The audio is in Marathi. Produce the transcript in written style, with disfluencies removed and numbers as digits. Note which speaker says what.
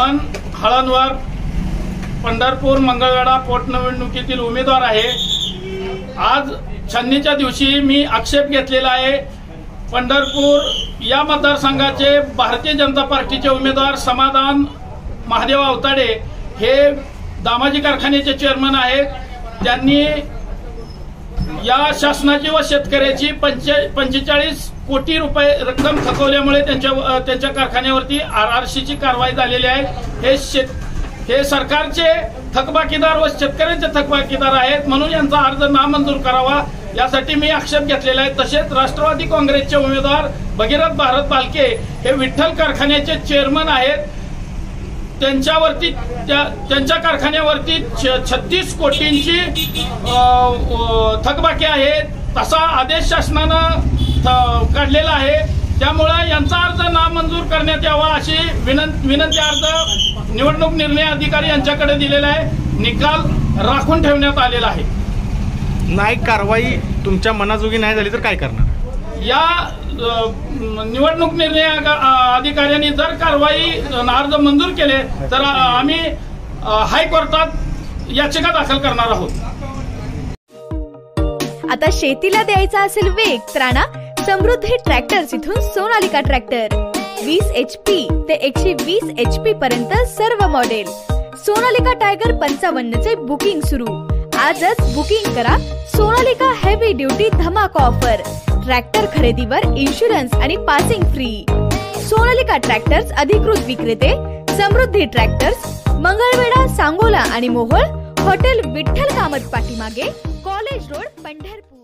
Speaker 1: मोहन हळणवर पंढरपूर मंगळवेढा पोटनिवडणुकीतील उमेदवार आहे। आज छन्नीच्या दिवशी मी आक्षेप घेतलेला आहे। पंढरपूर या मतदारसंघाचे भारतीय जनता पार्टीचे उमेदवार समाधान महादेव अवताडे हे दामाजी कारखान्याचे चेअरमन आहेत। त्यांनी या शासनाची व शेतकऱ्याची 45 कोटी रुपये रक्कम थकवल्यामुळे त्यांच्या कारखान्यावरती आरआरसीची कारवाई झालेली आहे। हे सरकारचे थकबाकीदार व शेतकऱ्यांचे थकबाकीदार आहेत, म्हणून यांचा अर्ज नामंजूर करावा यासाठी मी आक्षेप घेतलेला आहे। तसेच राष्ट्रवादी काँग्रेसचे उमेदवार भगीरथ भारत बालके हे विठ्ठल कारखान्याचे चेअरमन आहेत। त्यांच्या कारखान्यावरती 36 कोटींची थकबाकी आहे। तसा आदेश शासनानं काढलेला आहे। त्यामुळे यांचा अर्ज नामंजूर करण्यात यावा अशी विनंती अर्ज निवडणूक निर्णय अधिकारी यांच्याकडे दिलेला आहे। निकाल राखून ठेवण्यात आलेला आहे।
Speaker 2: नाही कारवाई तुमच्या मनाजोगी नाही झाली तर काय करणार?
Speaker 1: या निवडणूक निर्णय अधिकाऱ्यांनी जर कारवाई अर्ज मंजूर केले तर आम्ही हायकोर्टात याचिका दाखल करणार आहोत।
Speaker 3: आता शेतीला द्यायचा असेल वेग तर आणा समृद्धी ट्रॅक्टर्स इथून सोनालिका ट्रॅक्टर 20 HP ते 120 HP पर्यंत सर्व मॉडेल। सोनालिका टायगर 55 चे बुकिंग सुरू। आजच बुकिंग करा। सोनालिका हेवी ड्युटी धमाका ऑफर। ट्रॅक्टर खरेदीवर इन्शुरन्स आणि पासिंग फ्री। सोनालिका ट्रॅक्टर्स अधिकृत विक्रेते समृद्धी ट्रॅक्टर्स, मंगळवेढा, सांगोला आणि मोहोळ। हॉटेल विठ्ठल कामत पाठीमागे, कॉलेज रोड, पंढरपूर।